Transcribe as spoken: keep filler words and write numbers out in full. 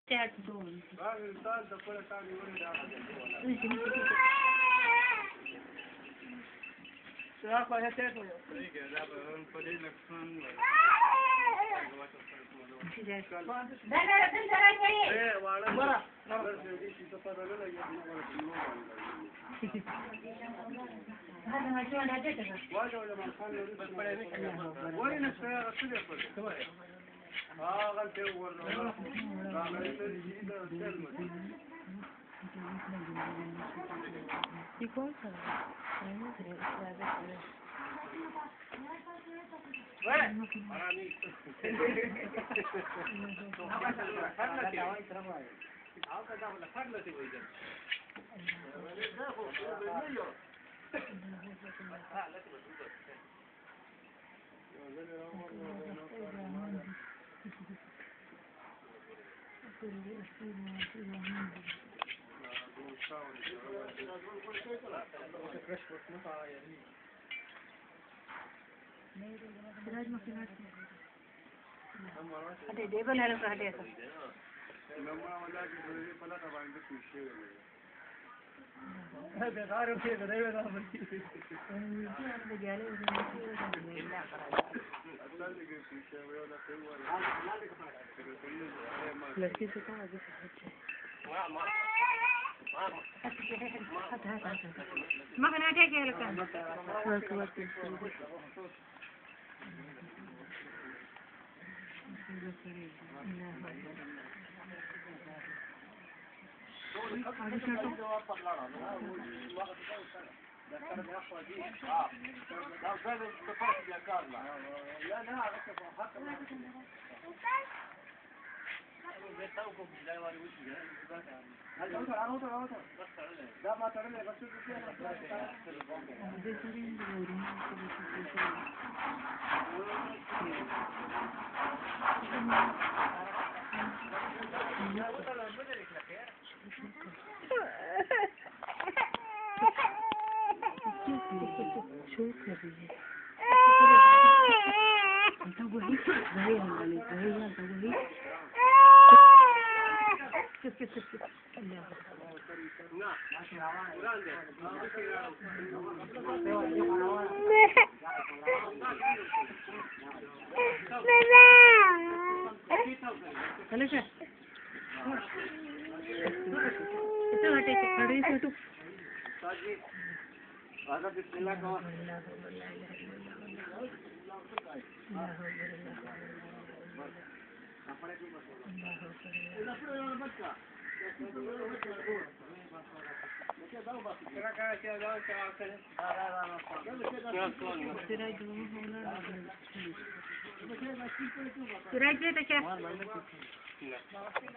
Chat doon. Shahab aja chat हो ठीक है जब हम पढ़े लक्षण ए वाला बरा हाँ गलती हुआ ¿Y cuál es? अरे देवन है लोग हटे तो लम्बा वाला के थोड़ी पता था बाइंड पीछे है बेकार हो गए देवे ना बल्कि उनके गले उनके मिलना पड़ा अल्लाह के पीछे वो वाला से हुआ लड़की से कहा आगे से ما كان هذاك يا لكان شو كذي انت وهي زي هالي زي انت وهي كيف كيف كيف هلا itu hati kali satu आधा बिस्मिल्लाह का Kira-kira tak